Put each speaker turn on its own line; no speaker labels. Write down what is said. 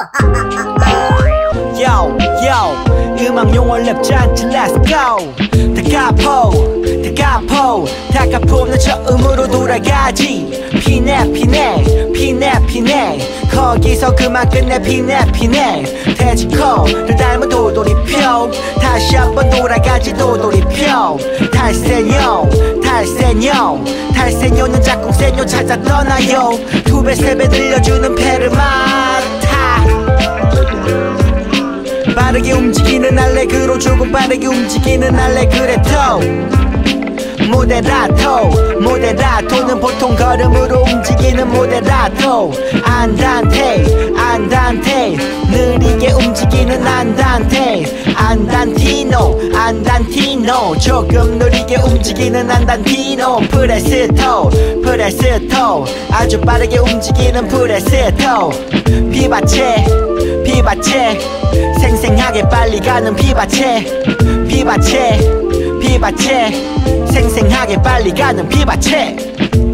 Yo, yo, 음악 용어 랩 잔치 let's go. 다가포 다가포는 처음으로 돌아가지. 피네 거기서 그만 끝내. 피네 돼지코를 닮은 도돌이표. 다시 한번 돌아가지 도돌이표. 탈세뇨는 짝꿍세뇨 찾아 떠나요. 두 배 세 배 들려주는 페르마타. 빠르게 움직이는 알렉으로 조금 빠르게 움직이는 알레그레토. 모데라토는 보통 걸음으로 움직이는 모데라토. 안단테 느리게 움직이는 안단티노 조금 느리게 움직이는 안단티노. 프레스토 아주 빠르게 움직이는 프레스토. 비바체 생생하게 빨리 가는 비바체 생생하게 빨리 가는 비바체.